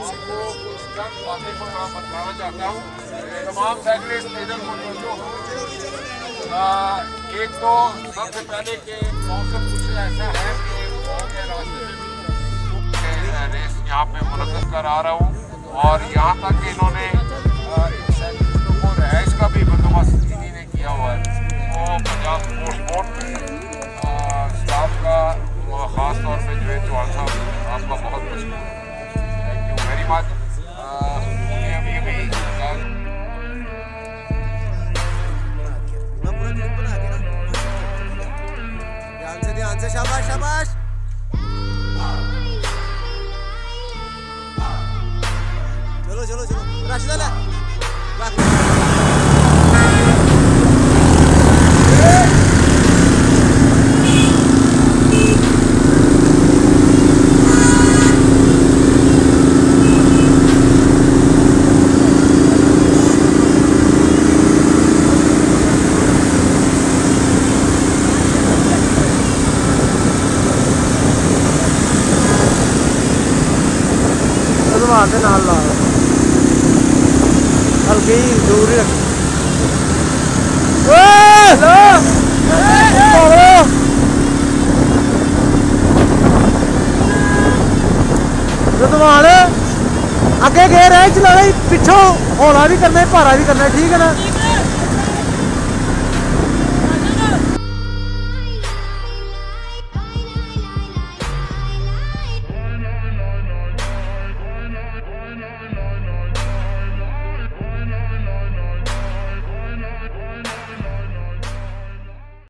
आपको कुछ चंद बातें को मैं बताना चाहता हूँ। तमाम सेक्रेटरीज इधर मौजूद हो। एक तो सबसे पहले के मौसम कुछ ऐसा है कि रास्ते में रेस यहाँ पे मुनक्किद करा रहा हूँ और यहाँ तक कि इन्होंने सेक्रेटरी को रहाइश का भी बंदोबस्त इन्हीं ने किया हुआ है। तो पंजाब स्पोर्ट्स बोर्ड स्टाफ का ख़ास तौर पे जो है चौहान साहब आपका बहुत मशहूर है। Thank you very much. मुझे अभी भी ध्यान से शाबाश शाबाश। चलो चलो चलो राशिदा ले के नाल ला हल्की दूर ही रख। अगे गए रहे चला पिछों हौला भी करना भारा भी करना, ठीक है ना।